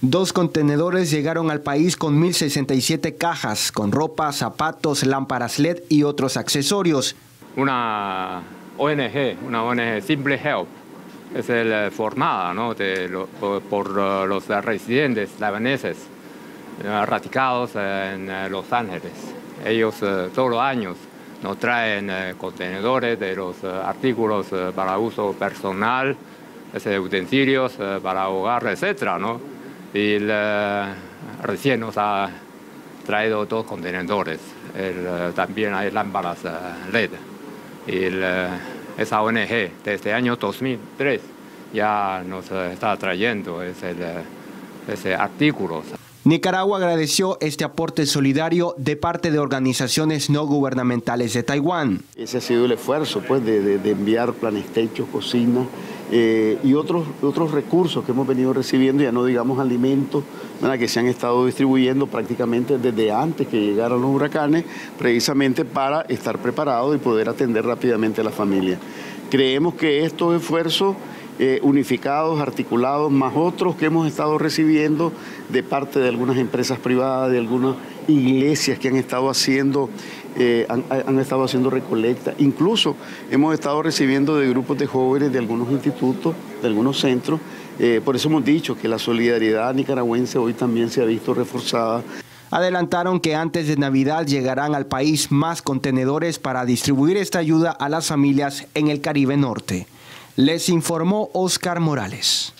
2 contenedores llegaron al país con 1.067 cajas, con ropa, zapatos, lámparas LED y otros accesorios. Una ONG Simple Help, es formada, ¿no?, por los residentes taiwaneses radicados en Los Ángeles. Ellos todos los años nos traen contenedores de los artículos para uso personal, utensilios para hogar, etcétera, ¿no? Y recién nos ha traído 2 contenedores. También hay lámparas LED. Esa ONG desde el año 2003 ya nos está trayendo ese artículo. Nicaragua agradeció este aporte solidario de parte de organizaciones no gubernamentales de Taiwán. Ese ha sido el esfuerzo, pues, de enviar planes techos, cocina y otros recursos que hemos venido recibiendo, ya no digamos alimentos, ¿verdad?, que se han estado distribuyendo prácticamente desde antes que llegaran los huracanes, precisamente para estar preparados y poder atender rápidamente a la familia. Creemos que estos esfuerzos unificados, articulados, más otros que hemos estado recibiendo de parte de algunas empresas privadas, de algunas iglesias que han estado haciendo recolecta. Incluso hemos estado recibiendo de grupos de jóvenes de algunos institutos, de algunos centros. Por eso hemos dicho que la solidaridad nicaragüense hoy también se ha visto reforzada. Adelantaron que antes de Navidad llegarán al país más contenedores para distribuir esta ayuda a las familias en el Caribe Norte. Les informó Oscar Morales.